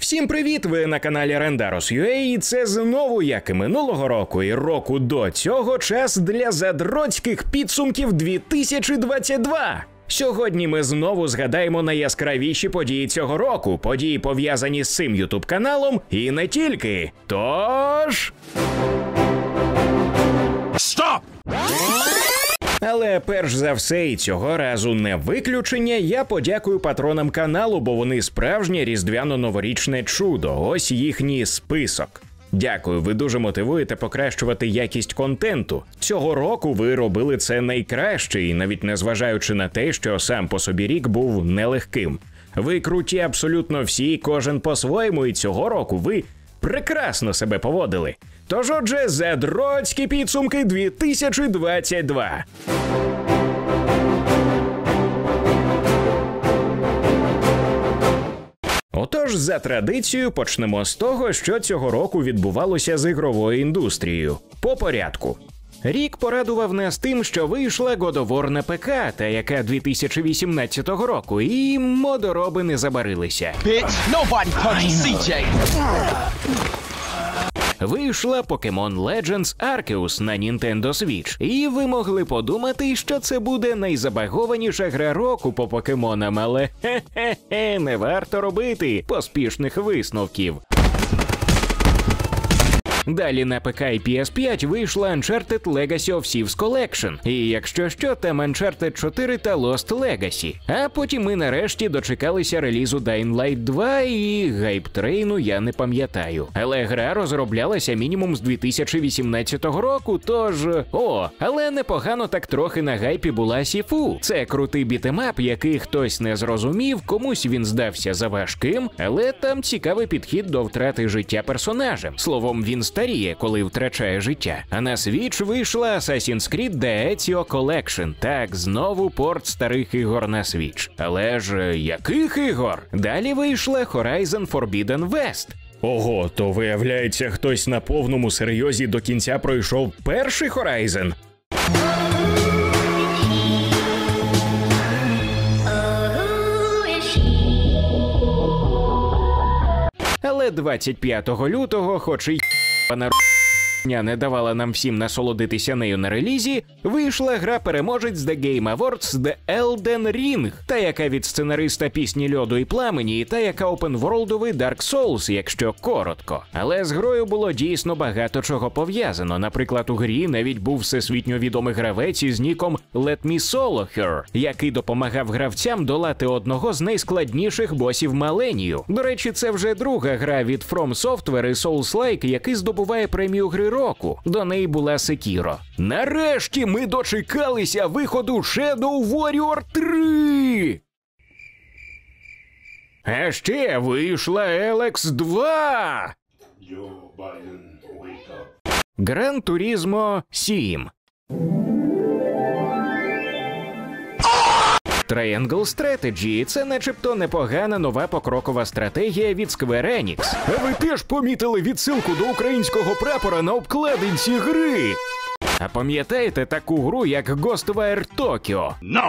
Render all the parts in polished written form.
Всім привіт! Ви на каналі Rendaros.ua, і це знову, як і минулого року, і року до цього, час для задроцьких підсумків 2022. Сьогодні ми знову згадаємо найяскравіші події цього року, події, пов'язані з цим ютуб-каналом, і не тільки. Тож... Стоп! Але перш за все, і цього разу не виключення, я подякую патронам каналу, бо вони справжнє різдвяно-новорічне чудо. Ось їхній список. Дякую, ви дуже мотивуєте покращувати якість контенту. Цього року ви робили це найкраще, і навіть незважаючи на те, що сам по собі рік був нелегким. Ви круті абсолютно всі, кожен по-своєму, і цього року ви прекрасно себе поводили. Тож, отже, задроцькі підсумки 2022. Отож, за традицією, почнемо з того, що цього року відбувалося з ігровою індустрією. По порядку. Рік порадував нас тим, що вийшла God of War на ПК, та яка 2018 року, і модороби не забарилися. Вийшла Pokemon Legends Arceus на Nintendo Switch, і ви могли подумати, що це буде найзабагованіша гра року по покемонам, але хе-хе-хе, не варто робити поспішних висновків. Далі на ПК і PS5 вийшла Uncharted Legacy of Thieves Collection, і якщо що, там Uncharted 4 та Lost Legacy. А потім ми нарешті дочекалися релізу Dying Light 2 і гайп-трейну я не пам'ятаю. Але гра розроблялася мінімум з 2018 року, тож... але непогано так трохи на гайпі була Сіфу. Це крутий бітемап, який хтось не зрозумів, комусь він здався заважким, але там цікавий підхід до втрати життя персонажем. Словом, він старіє, коли втрачає життя. А на Switch вийшла Assassin's Creed The Ezio Collection. Так, знову порт старих ігор на Switch. Але ж яких ігор? Далі вийшла Horizon Forbidden West. Ого, то виявляється, хтось на повному серйозі до кінця пройшов перший Horizon? Але 25 лютого, хоч і не давала нам всім насолодитися нею на релізі, вийшла гра-переможець The Game Awards The Elden Ring, та яка від сценариста пісні «Льоду і пламені», і та яка опенворлдовий Dark Souls, якщо коротко. Але з грою було дійсно багато чого пов'язано. Наприклад, у грі навіть був всесвітньо відомий гравець із ніком Let Me Solo Her, який допомагав гравцям долати одного з найскладніших босів Маленію. До речі, це вже друга гра від From Software і Souls-like, який здобуває премію гри року. До неї була Sekiro. Нарешті ми дочекалися виходу Shadow Warrior 3! А ще вийшла Elex 2! Gran Turismo 7. Triangle Strategy – це начебто непогана нова покрокова стратегія від Square Enix. А ви теж помітили відсилку до українського прапора на обкладинці гри? А пам'ятаєте таку гру, як Ghostwire Tokyo? No!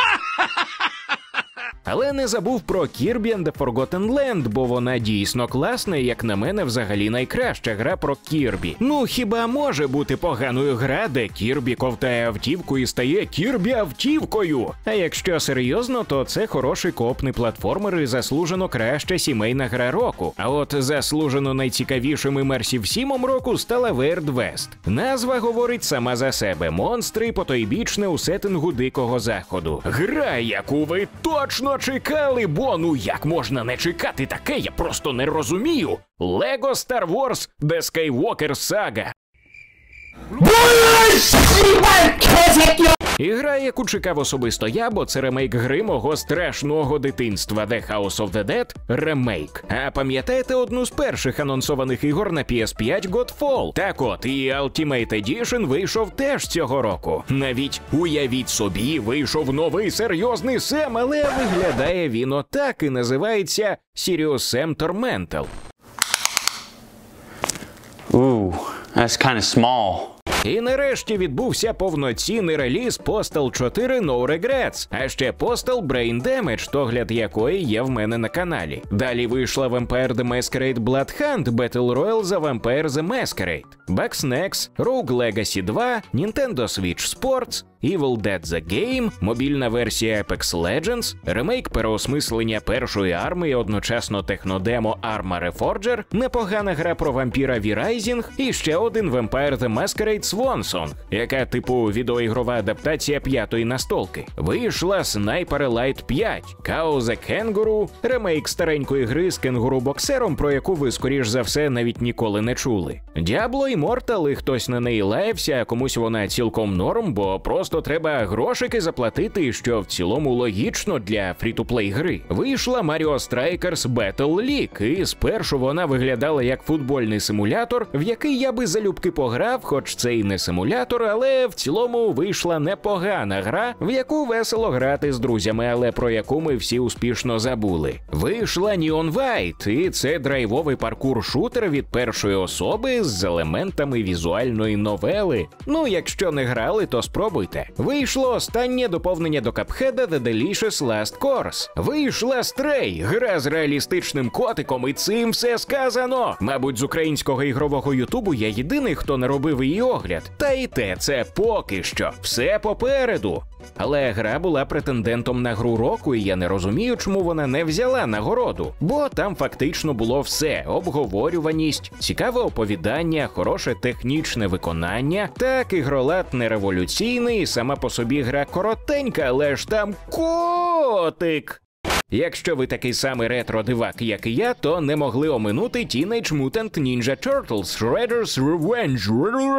Але не забув про Kirby and the Forgotten Land, бо вона дійсно класна і, як на мене, взагалі найкраща гра про Кірбі. Ну, хіба може бути поганою гра, де Кірбі ковтає автівку і стає Кірбі-автівкою? А якщо серйозно, то це хороший коопний платформер і заслужено краща сімейна гра року. А от заслужено найцікавішим імерсів сімом року стала Weird West. Назва говорить сама за себе. Монстри потойбічне у сеттингу Дикого Заходу. Гра, яку ви точно чекали, бо ну як можна не чекати таке, я просто не розумію. Lego Star Wars The Skywalker Saga. Ігра, яку чекав особисто я, бо це ремейк гри мого страшного дитинства The House of the Dead ремейк. А пам'ятаєте одну з перших анонсованих ігор на PS5 Godfall? Так от, і Ultimate Edition вийшов теж цього року. Навіть, уявіть собі, вийшов новий серйозний Сем, але виглядає він отак і називається Serious Sam Tormental. Ooh, that's kind of small. І нарешті відбувся повноцінний реліз Postal 4 No Regrets, а ще Postal Brain Damage, огляд якої є в мене на каналі. Далі вийшла Vampire the Masquerade Blood Hunt, Battle Royale за Vampire the Masquerade, Bugsnax, Rogue Legacy 2, Nintendo Switch Sports, Evil Dead The Game, мобільна версія Apex Legends, ремейк переосмислення першої армії, одночасно технодемо Arma Reforger, непогана гра про вампіра V-Rising і ще один Vampire the Masquerade Swansong, яка типу відеоігрова адаптація п'ятої настолки. Вийшла Sniper Elite 5, Chaos the Kangaroo, ремейк старенької гри з кенгуру-боксером, про яку ви, скоріш за все, навіть ніколи не чули. Diablo Immortal, і хтось на неї лаявся, а комусь вона цілком норм, бо просто треба грошики заплатити, що в цілому логічно для фрі-ту-плей гри. Вийшла Mario Strikers Battle League, і спершу вона виглядала як футбольний симулятор, в який я би залюбки пограв, хоч це і не симулятор, але в цілому вийшла непогана гра, в яку весело грати з друзями, але про яку ми всі успішно забули. Вийшла Neon White, і це драйвовий паркур-шутер від першої особи з елементами візуальної новели. Ну, якщо не грали, то спробуйте. Вийшло останнє доповнення до Cuphead The Delicious Last Course. Вийшла Stray, гра з реалістичним котиком, і цим все сказано. Мабуть, з українського ігрового ютубу я єдиний, хто не робив її огляд. Та і те, це поки що. Все попереду. Але гра була претендентом на гру року, і я не розумію, чому вона не взяла нагороду. Бо там фактично було все: обговорюваність, цікаве оповідання, хороше технічне виконання. Так, ігролад не революційний, сама по собі гра коротенька, але ж там котик. Якщо ви такий самий ретро-дивак, як і я, то не могли оминути Teenage Mutant Ninja Turtles Shredder's Revenge.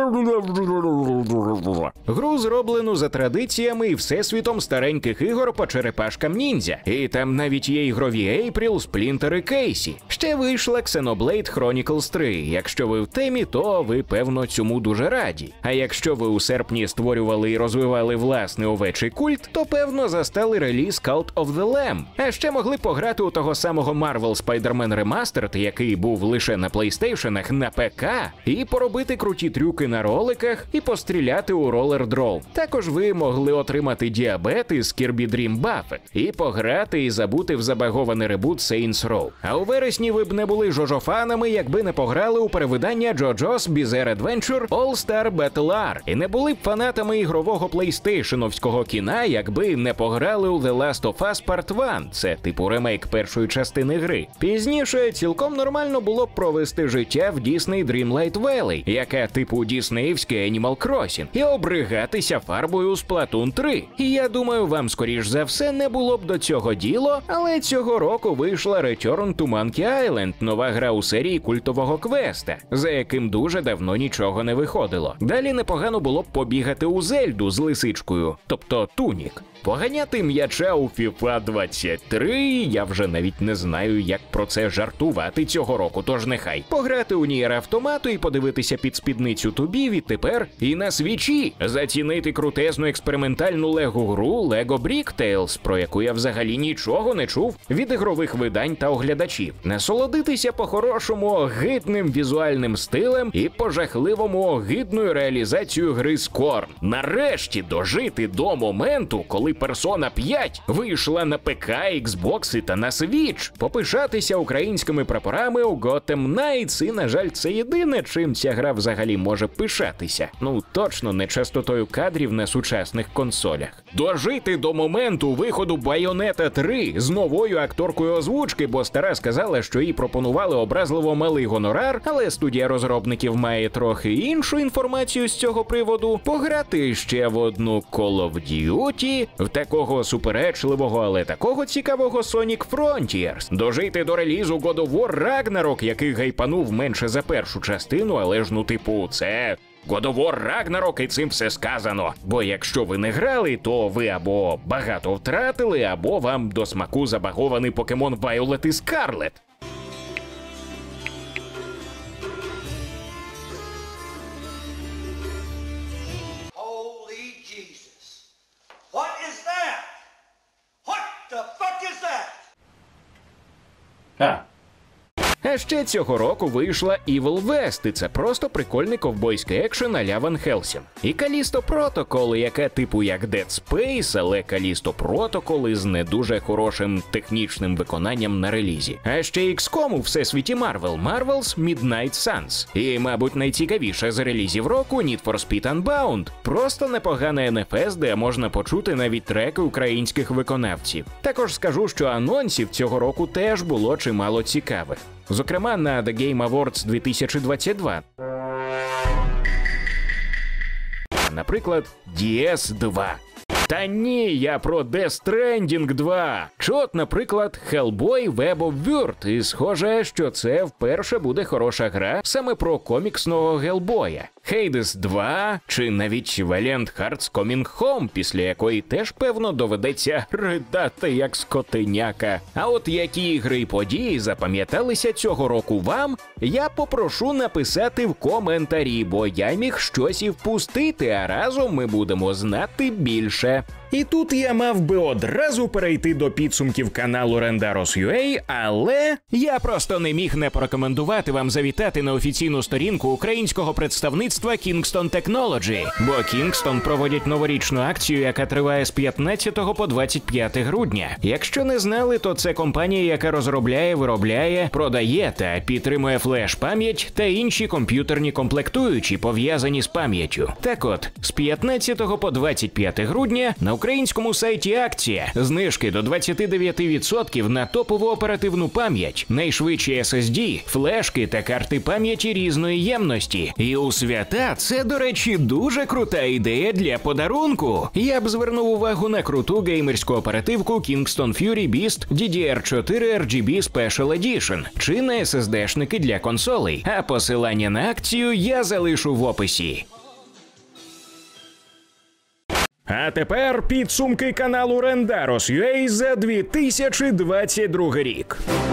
Гру, зроблену за традиціями і всесвітом стареньких ігор по черепашкам ніндзя. І там навіть є ігрові April, Splinter і Casey. Ще вийшла Xenoblade Chronicles 3. Якщо ви в темі, то ви, певно, цьому дуже раді. А якщо ви у серпні створювали і розвивали власний овечий культ, то, певно, застали реліз Cult of the Lamb. А ще могли пограти у того самого Marvel Spider-Man Remastered, який був лише на PlayStation, на ПК, і поробити круті трюки на роликах, і постріляти у Roller Draw. Також ви могли отримати діабет із Kirby Dream Buffet, і пограти і забути в забагований ребут Saints Row. А у вересні ви б не були жожофанами, якби не пограли у перевидання JoJo's Bizarre Adventure All-Star Battle R, і не були б фанатами ігрового PlayStation-овського кіна, якби не пограли у The Last of Us Part 1. Це типу ремейк першої частини гри. Пізніше цілком нормально було б провести життя в Disney Dreamlight Valley, яка типу діснеївський Animal Crossing, і обригатися фарбою у Splatoon 3. І я думаю, вам скоріш за все не було б до цього діло, але цього року вийшла Return to Monkey Island, нова гра у серії культового квеста, за яким дуже давно нічого не виходило. Далі непогано було б побігати у Зельду з лисичкою, тобто Тунік. Поганяти м'яча у FIFA 23, я вже навіть не знаю, як про це жартувати цього року, тож нехай. Пограти у Нір Автомату і подивитися під спідницю Тубі відтепер і на свічі. Зацінити крутезну експериментальну лего-гру Lego Brick Tales, про яку я взагалі нічого не чув від ігрових видань та оглядачів. Насолодитися по-хорошому огидним візуальним стилем і по-жахливому огидною реалізацією гри Scorn. Нарешті дожити до моменту, коли Persona 5 вийшла на ПК, Xbox та на Switch. Попишатися українськими прапорами у Gotham Knights, і, на жаль, це єдине, чим ця гра взагалі може пишатися. Ну, точно не частотою кадрів на сучасних консолях. Дожити до моменту виходу Bayonetta 3 з новою акторкою озвучки, бо стара сказала, що їй пропонували образливо малий гонорар, але студія розробників має трохи іншу інформацію з цього приводу. Пограти ще в одну Call of Duty, в такого суперечливого, але такого цікавого Sonic Frontiers. Дожити до релізу God of War Ragnarok, який гайпанув менше за першу частину, але ж, ну, типу, це God of War Ragnarok, і цим все сказано. Бо якщо ви не грали, то ви або багато втратили, або вам до смаку забагований покемон Violet і Scarlet. А ще цього року вийшла Evil West, і це просто прикольний ковбойський екшен а-ля Van Helsing. І Callisto Protocol, яке типу як Dead Space, але Callisto Protocol із не дуже хорошим технічним виконанням на релізі. А ще XCOM у всесвіті Marvel, Marvel's Midnight Suns. І, мабуть, найцікавіше з релізів року Need for Speed Unbound. Просто непоганий NFS, де можна почути навіть треки українських виконавців. Також скажу, що анонсів цього року теж було чимало цікавих. Зокрема, на The Game Awards 2022. Наприклад, DS2. Та ні, я про Death Stranding 2. Чи от, наприклад, Hellboy Web of Word. І схоже, що це вперше буде хороша гра саме про коміксного Гелбоя. Hades 2, чи навіть Valiant Hearts Coming Home, після якої теж, певно, доведеться ридати як скотиняка. А от які ігри і події запам'яталися цього року вам, я попрошу написати в коментарі, бо я міг щось і впустити, а разом ми будемо знати більше. І тут я мав би одразу перейти до підсумків каналу Rendaros.ua, але я просто не міг не порекомендувати вам завітати на офіційну сторінку українського представництва Kingston Technology, бо Kingston проводять новорічну акцію, яка триває з 15 по 25 грудня. Якщо не знали, то це компанія, яка розробляє, виробляє, продає та підтримує флеш-пам'ять та інші комп'ютерні комплектуючі, пов'язані з пам'яттю. Так от, з 15 по 25 грудня на українському сайті акція. Знижки до 29% на топову оперативну пам'ять, найшвидші SSD, флешки та карти пам'яті різної ємності. І у свята це, до речі, дуже крута ідея для подарунку. Я б звернув увагу на круту геймерську оперативку Kingston Fury Beast DDR4 RGB Special Edition чи на SSD-шники для консолей. А посилання на акцію я залишу в описі. А тепер підсумки каналу Rendaros.ua за 2022 рік.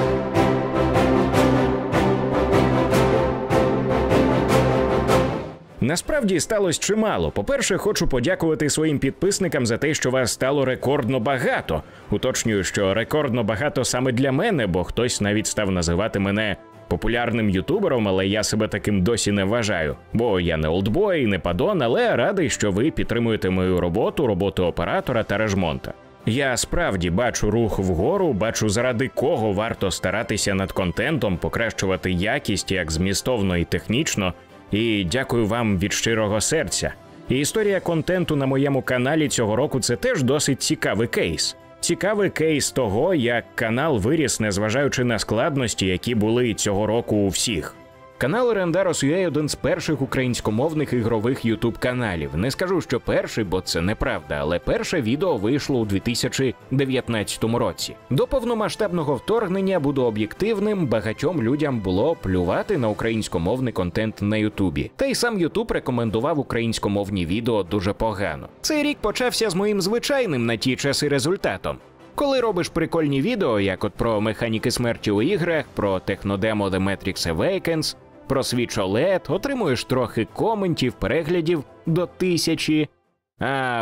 Насправді сталося чимало. По-перше, хочу подякувати своїм підписникам за те, що вас стало рекордно багато. Уточнюю, що рекордно багато саме для мене, бо хтось навіть став називати мене популярним ютубером, але я себе таким досі не вважаю. Бо я не олдбой, не падон, але радий, що ви підтримуєте мою роботу оператора та режмонта. Я справді бачу рух вгору, бачу заради кого варто старатися над контентом, покращувати якість як змістовно і технічно, і дякую вам від щирого серця. І історія контенту на моєму каналі цього року – це теж досить цікавий кейс. Цікавий кейс того, як канал виріс, незважаючи на складності, які були цього року у всіх. Канал Rendaros.ua – один з перших українськомовних ігрових ютуб-каналів. Не скажу, що перший, бо це неправда, але перше відео вийшло у 2019 році. До повномасштабного вторгнення, буду об'єктивним, багатьом людям було плювати на українськомовний контент на ютубі. Та й сам ютуб рекомендував українськомовні відео дуже погано. Цей рік почався з моїм звичайним на ті часи результатом. Коли робиш прикольні відео, як от про механіки смерті у іграх, про технодемо The Matrix Awakens, про Switch OLED, отримуєш трохи коментів, переглядів до 1000, а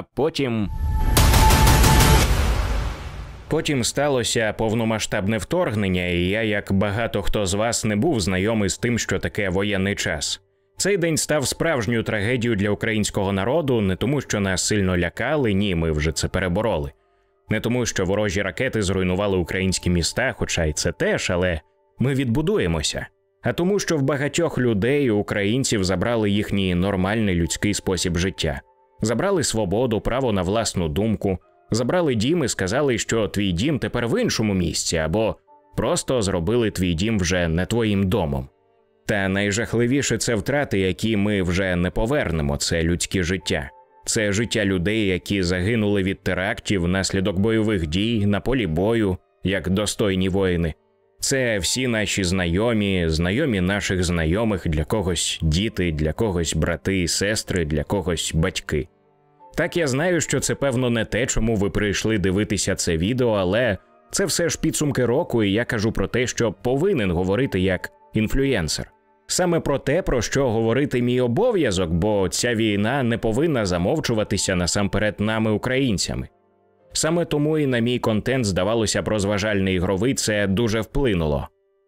Потім сталося повномасштабне вторгнення, і я, як багато хто з вас, не був знайомий з тим, що таке воєнний час. Цей день став справжньою трагедією для українського народу, не тому, що нас сильно лякали, ні, ми вже це перебороли. Не тому, що ворожі ракети зруйнували українські міста, хоча й це теж, але ми відбудуємося. А тому, що в багатьох людей, українців, забрали їхній нормальний людський спосіб життя. Забрали свободу, право на власну думку, забрали дім і сказали, що твій дім тепер в іншому місці, або просто зробили твій дім вже не твоїм домом. Та найжахливіше – це втрати, які ми вже не повернемо, це людське життя. Це життя людей, які загинули від терактів внаслідок бойових дій на полі бою, як достойні воїни. Це всі наші знайомі, знайомі наших знайомих, для когось діти, для когось брати і сестри, для когось батьки. Так, я знаю, що це, певно, не те, чому ви прийшли дивитися це відео, але це все ж підсумки року, і я кажу про те, що повинен говорити як інфлюєнсер. Саме про те, про що говорити мій обов'язок, бо ця війна не повинна замовчуватися насамперед нами, українцями. Саме тому і на мій контент, здавалося б, розважальний ігровий, це дуже вплинуло.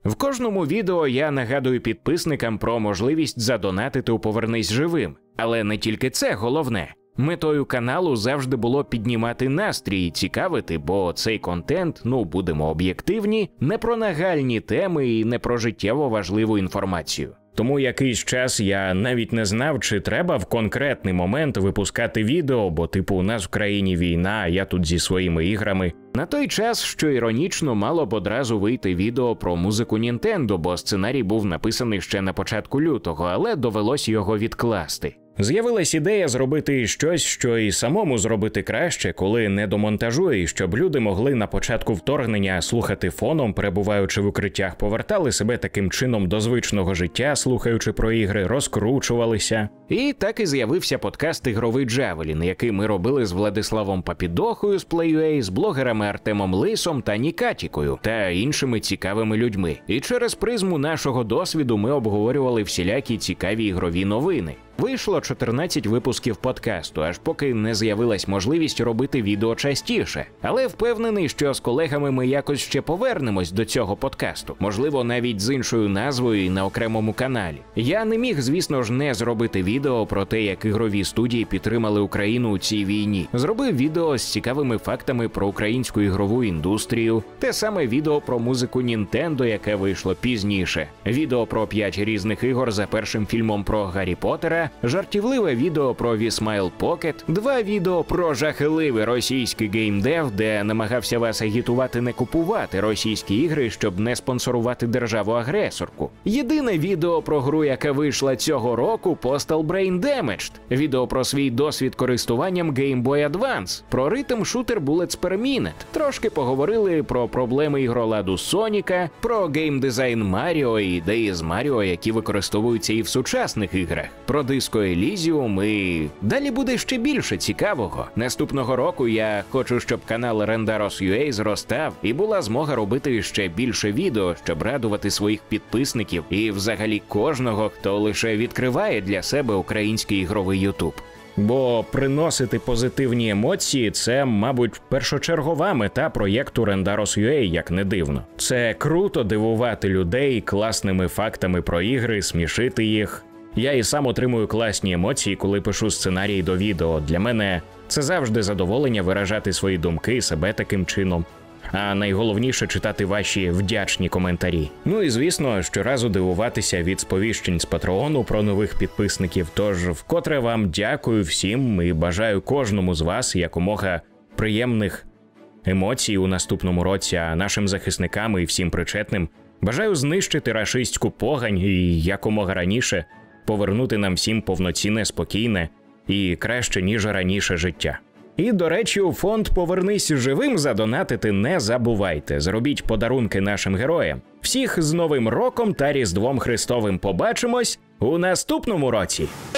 В кожному відео я нагадую підписникам про можливість задонатити у «Повернись живим». Але не тільки це головне. Метою каналу завжди було піднімати настрій і цікавити, бо цей контент, будемо об'єктивні, не про нагальні теми і не про життєво важливу інформацію. Тому якийсь час я навіть не знав, чи треба в конкретний момент випускати відео, бо у нас в країні війна, а я тут зі своїми іграми. На той час, що іронічно, мало б одразу вийти відео про музику Nintendo, бо сценарій був написаний ще на початку лютого, але довелось його відкласти. З'явилась ідея зробити щось, що і самому зробити краще, коли не до монтажу, і щоб люди могли на початку вторгнення слухати фоном, перебуваючи в укриттях, повертали себе таким чином до звичного життя, слухаючи про ігри, розкручувалися. І так і з'явився подкаст «Ігровий Джавелін», який ми робили з Владиславом Папідохою з Play.ua, з блогерами Артемом Лисом та Нікатікою та іншими цікавими людьми. І через призму нашого досвіду ми обговорювали всілякі цікаві ігрові новини. Вийшло 14 випусків подкасту, аж поки не з'явилась можливість робити відео частіше. Але впевнений, що з колегами ми якось ще повернемось до цього подкасту. Можливо, навіть з іншою назвою і на окремому каналі. Я не міг, звісно ж, не зробити відео про те, як ігрові студії підтримали Україну у цій війні. Зробив відео з цікавими фактами про українську ігрову індустрію. Те саме відео про музику Nintendo, яке вийшло пізніше. Відео про 5 різних ігор за першим фільмом про Гаррі Поттера. Жартівливе відео про Wii Pocket, 2 відео про жахливий російський геймдев, де намагався вас агітувати не купувати російські ігри, щоб не спонсорувати державу-агресорку. Єдине відео про гру, яка вийшла цього року, Postal Brain Damaged. Відео про свій досвід користуванням Game Boy Advance, про ритм-шутер Bullets Per Minute. Трошки поговорили про проблеми ігроладу Соніка, про геймдизайн Маріо і ідеї з Маріо, які використовуються і в сучасних іграх. Про Disco Elysium і далі буде ще більше цікавого. Наступного року я хочу, щоб канал Rendaros.ua зростав і була змога робити ще більше відео, щоб радувати своїх підписників і взагалі кожного, хто лише відкриває для себе український ігровий ютуб. Бо приносити позитивні емоції – це, мабуть, першочергова мета проєкту Rendaros.ua, як не дивно. Це круто дивувати людей класними фактами про ігри, смішити їх. Я і сам отримую класні емоції, коли пишу сценарії до відео. Для мене це завжди задоволення виражати свої думки, себе таким чином. А найголовніше – читати ваші вдячні коментарі. Ну і, звісно, щоразу дивуватися від сповіщень з Патреону про нових підписників. Тож, вкотре вам дякую всім і бажаю кожному з вас якомога приємних емоцій у наступному році, а нашим захисникам і всім причетним бажаю знищити рашистську погань і якомога раніше повернути нам всім повноцінне, спокійне і краще, ніж раніше життя. І, до речі, у фонд «Повернись живим» задонатити не забувайте. Зробіть подарунки нашим героям. Всіх з Новим роком та Різдвом Христовим побачимось у наступному році!